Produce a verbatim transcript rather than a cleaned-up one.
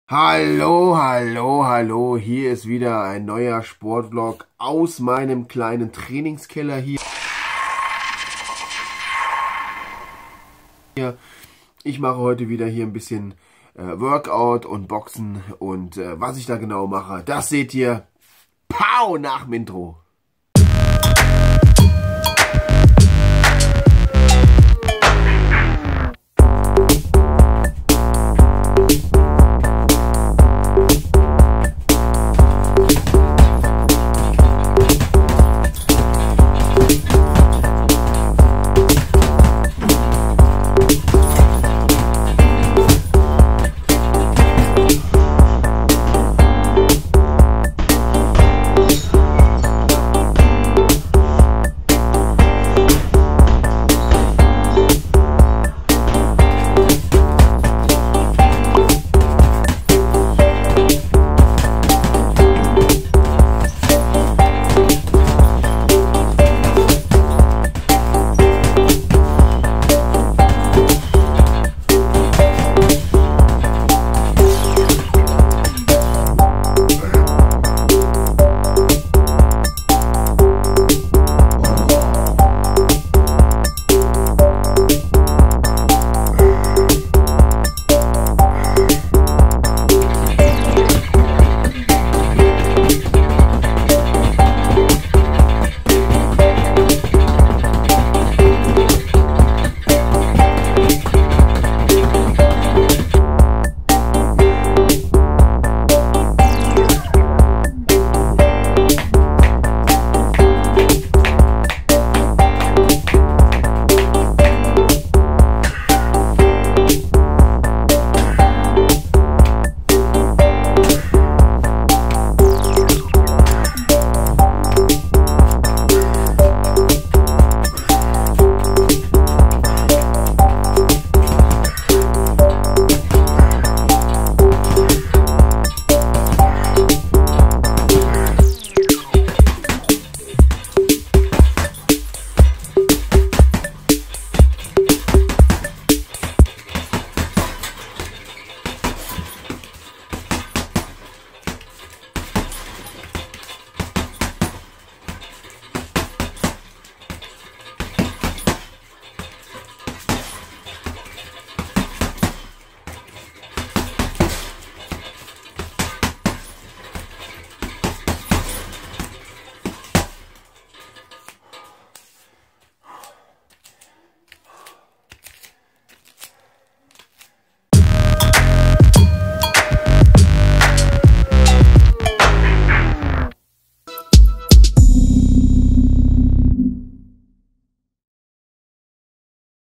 Hallo, hallo, hallo, hier ist wieder ein neuer Sportvlog aus meinem kleinen Trainingskeller hier. Ich mache heute wieder hier ein bisschen äh, Workout und Boxen und äh, was ich da genau mache, das seht ihr Pow nach dem Intro.